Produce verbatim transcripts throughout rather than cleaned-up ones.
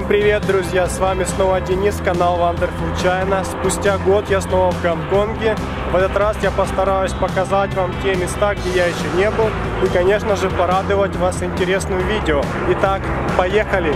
привет, друзья! С вами снова Денис, канал Wonderful China. Спустя год я снова в Гонконге. В этот раз я постараюсь показать вам те места, где я еще не был. И, конечно же, порадовать вас интересным видео. Итак, поехали!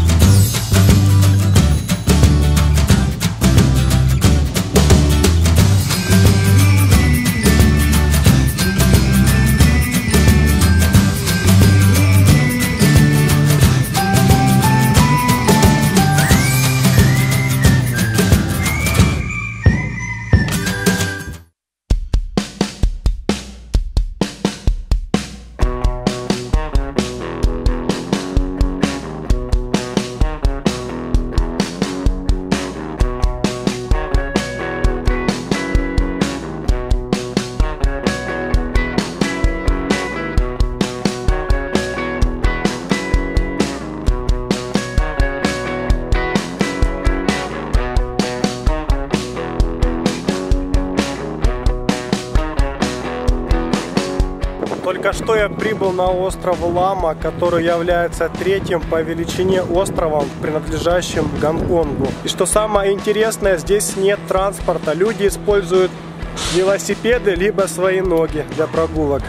Только что я прибыл на остров Лама, который является третьим по величине островом, принадлежащим Гонконгу. И что самое интересное, здесь нет транспорта. Люди используют велосипеды либо свои ноги для прогулок.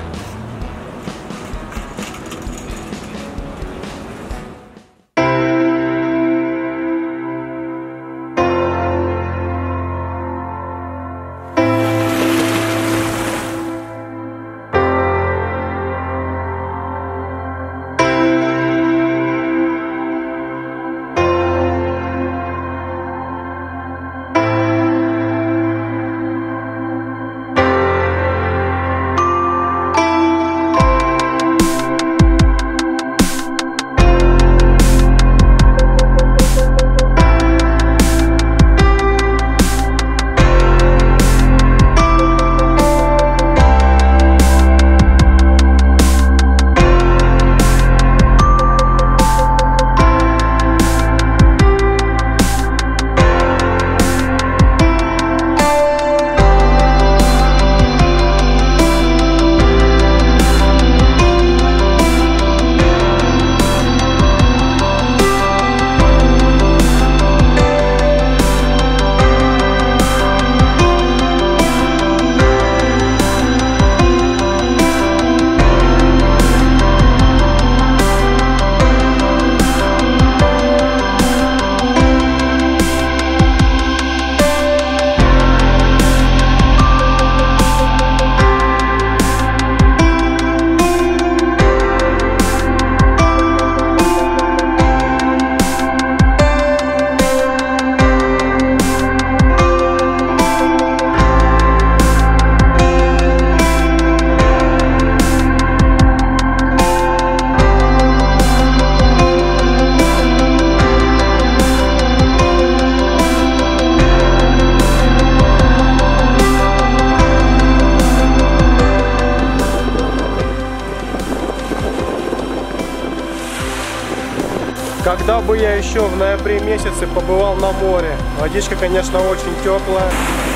Когда бы я еще в ноябре месяце побывал на море. Водичка, конечно, очень теплая.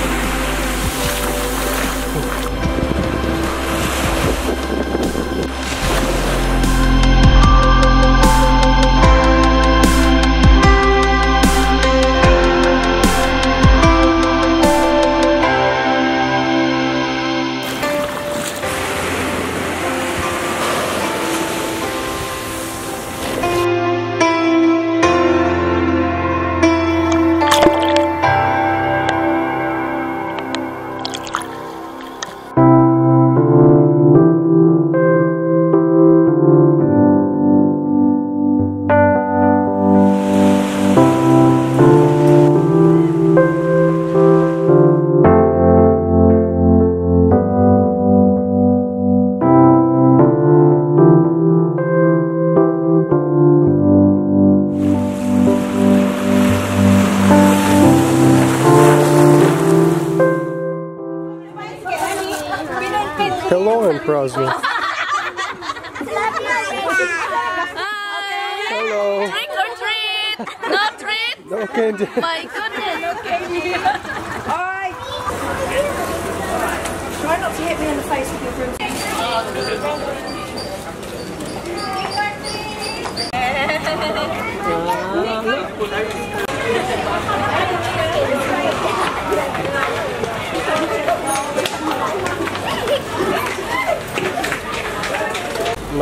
Hello, and Prasmi. Hello. Trick or treat? No treat? No candy. My goodness. No candy. Alright. Try not to hit me in the face with your broom.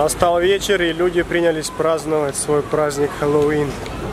Настал вечер, и люди принялись праздновать свой праздник Хэллоуин.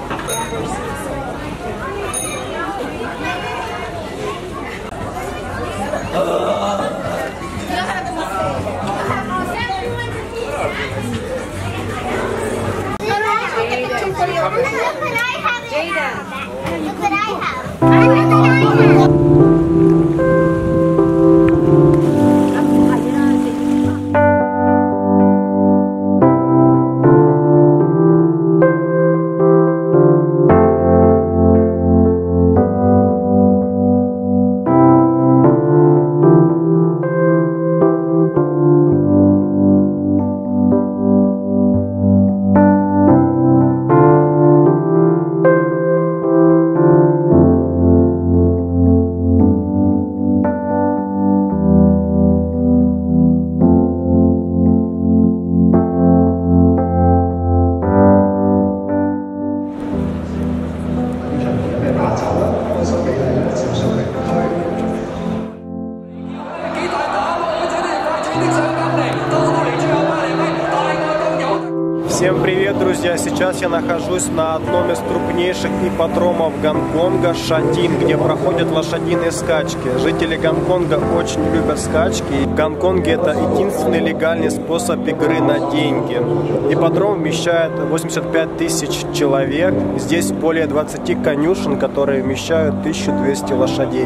Всем привет, друзья! Сейчас я нахожусь на одном из крупнейших ипподромов Гонконга, Шатин, где проходят лошадиные скачки. Жители Гонконга очень любят скачки. И в Гонконге это единственный легальный способ игры на деньги. Ипподром вмещает восемьдесят пять тысяч человек. Здесь более двадцати конюшен, которые вмещают тысячу двести лошадей.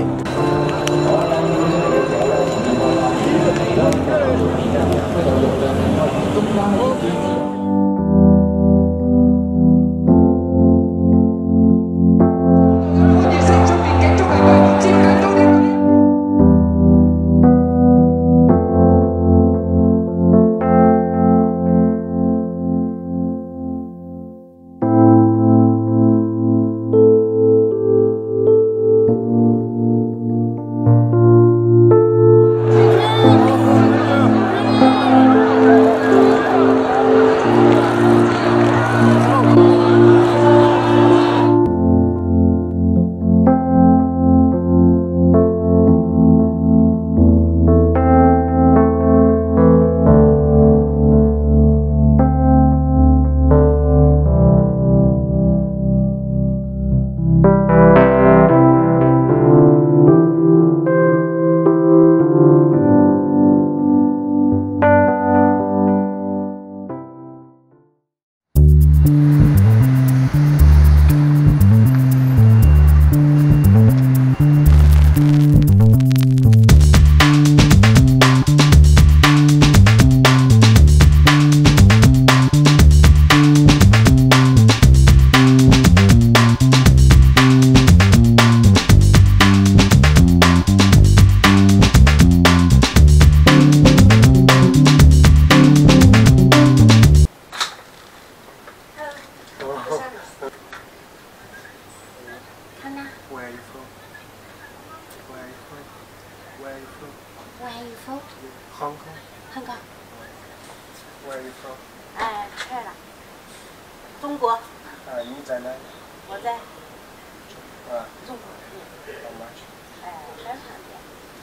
Where are you from? Where are you from? Where are you from? Where are you from? Hong Kong. Hong Kong. Where are you from? 哎，这儿了。中国。 啊，你在哪里？ 我在啊， 中国。嗯。 How much? 哎，很旁边。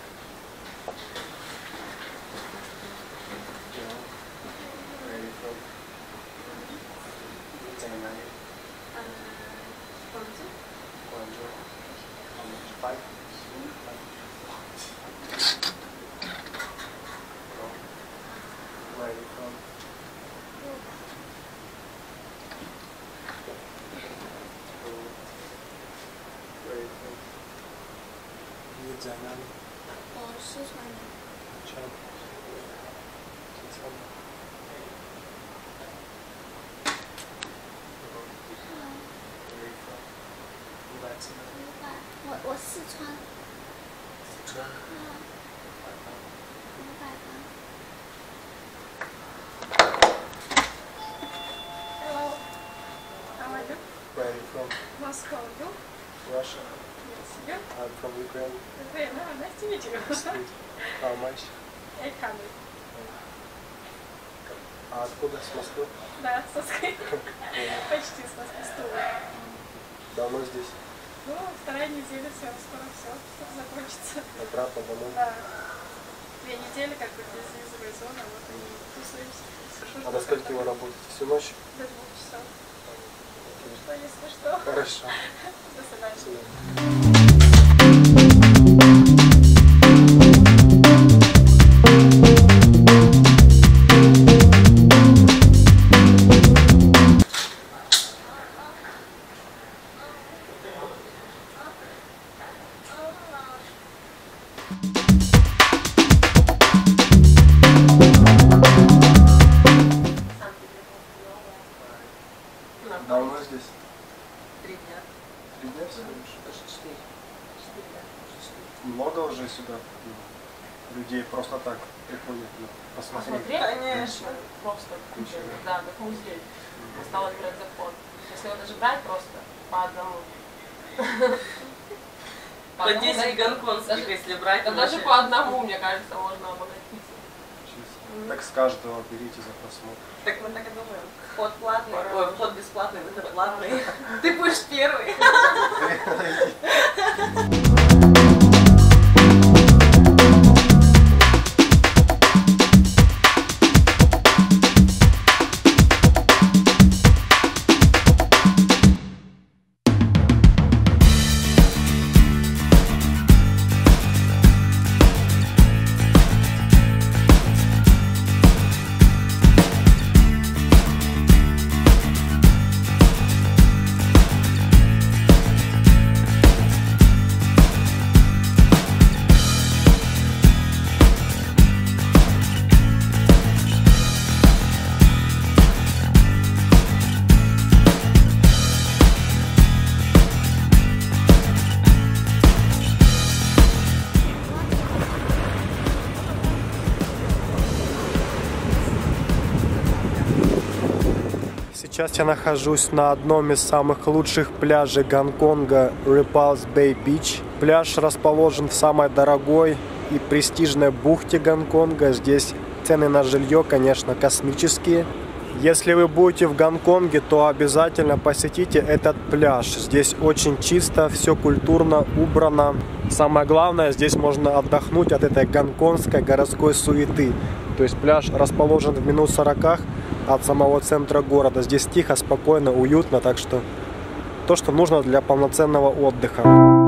Where are you from? 你在哪里？ 嗯，广州。 广州。How much? Five? Where are you from? Where are you from? 你在哪里？ 我四川人。 川。四川。 我我四川。 四川。 嗯。五百八。Hello. How are you? Where are you from? Moscow. You? Russia. Yes. You? I'm from Ukraine. Ukraine. Oh, nice to meet you. Sweet. How much? Eight hundred. А откуда? С Москвы? Да, с Москвы. Почти с Москвы. Давно здесь? Ну, вторая неделя, все, скоро все, скоро закончится. Обратно домой? Да. Две недели как бы без визовой зоны, вот и тусуемся. А до скольки вы работаете? Всю ночь? До двух часов. Что, если что. Хорошо. До свидания. Давно здесь? Три дня. Три дня всего лишь? Даже четыре. Четыре дня. Много уже сюда людей просто так приходят ну, посмотреть? Посмотреть? Конечно. Просто куча. Да, как музей. Осталось брать заход. Если его даже брать просто по одному. По десять гонконгских, если брать. Да даже по одному, мне кажется, можно обогатиться. Так с каждого берите за просмотр. Так мы так и думаем. Вход платный, ой, вход бесплатный, выход платный. Ты будешь первый. Сейчас я нахожусь на одном из самых лучших пляжей Гонконга, Repulse Bay Beach. Пляж расположен в самой дорогой и престижной бухте Гонконга. Здесь цены на жилье, конечно, космические. Если вы будете в Гонконге, то обязательно посетите этот пляж. Здесь очень чисто, все культурно, убрано. Самое главное, здесь можно отдохнуть от этой гонконгской городской суеты. То есть пляж расположен в минут сорока от самого центра города. Здесь тихо, спокойно, уютно, так что то, что нужно для полноценного отдыха.